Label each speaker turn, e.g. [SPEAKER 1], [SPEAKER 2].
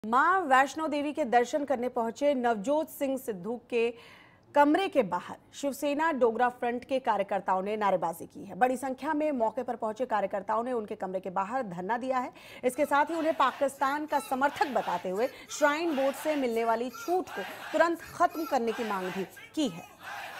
[SPEAKER 1] मां वैष्णो देवी के दर्शन करने पहुंचे नवजोत सिंह सिद्धू के कमरे के बाहर शिवसेना डोगरा फ्रंट के कार्यकर्ताओं ने नारेबाजी की है। बड़ी संख्या में मौके पर पहुंचे कार्यकर्ताओं ने उनके कमरे के बाहर धरना दिया है। इसके साथ ही उन्हें पाकिस्तान का समर्थक बताते हुए श्राइन बोर्ड से मिलने वाली छूट को तुरंत खत्म करने की मांग भी की है।